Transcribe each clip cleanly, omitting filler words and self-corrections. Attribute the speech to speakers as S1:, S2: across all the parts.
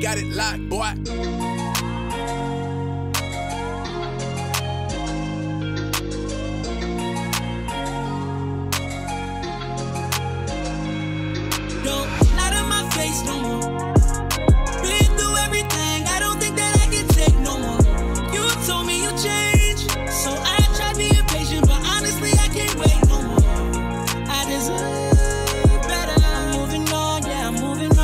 S1: got it locked, boy.
S2: Not in my face no more. Been through everything, I don't think that I can take no more. You told me you changed, so I tried being patient, but honestly I can't wait no more. I deserve better. I'm moving on, yeah, I'm moving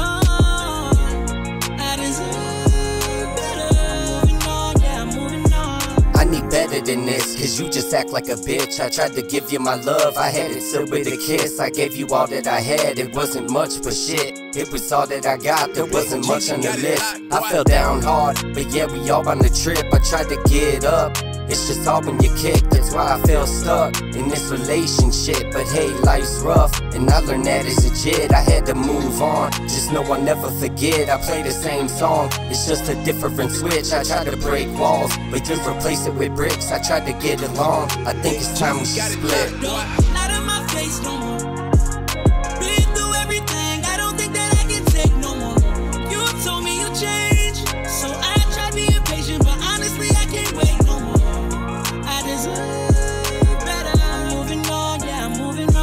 S2: on. I deserve better. I'm moving on, yeah, I'm moving on.
S3: I need better than this, cause you just act like a bitch. I tried to give you my love, I had it sealed with a kiss. I gave you all that I had, it wasn't much, but shit, it was all that I got, there wasn't much on the list. I fell down hard, but yeah, we all on the trip. I tried to get up, it's just all when you kick. That's why I feel stuck in this relationship. But hey, life's rough, and I learned that as a kid. I had to move on, just know I'll never forget. I play the same song, it's just a different switch. I tried to break walls, but just replace it with bricks. I tried to get along, I think it's time we should split.
S2: Not in my face no more. Been through everything, I don't think that I can take no more. You told me you changed, so I tried being patient, but honestly I can't wait no more. I deserve better. I'm moving on, yeah, I'm moving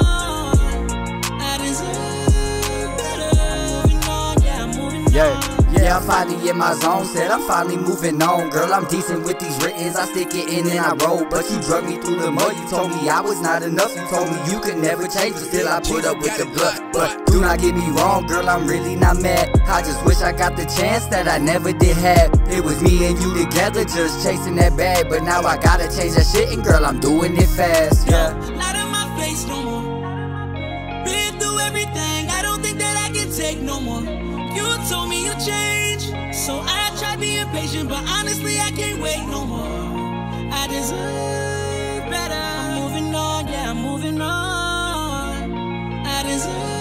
S2: on. I deserve better. I'm moving on, yeah, I'm moving on.
S4: Yeah, I'm finally in my zone, said I'm finally moving on. Girl, I'm decent with these writtens, I stick it in and I roll. But you drug me through the mud, you told me I was not enough. You told me you could never change, but still I put up with the blood. But do not get me wrong, girl, I'm really not mad. I just wish I got the chance that I never did have. It was me and you together, just chasing that bag. But now I gotta change that shit, and girl, I'm doing it fast, yeah.
S2: Not in my face no more. Been through everything, I don't think that I can take no more. You told me you changed, so I tried being patient, but honestly I can't wait no more. I deserve better. I'm moving on, yeah, I'm moving on. I deserve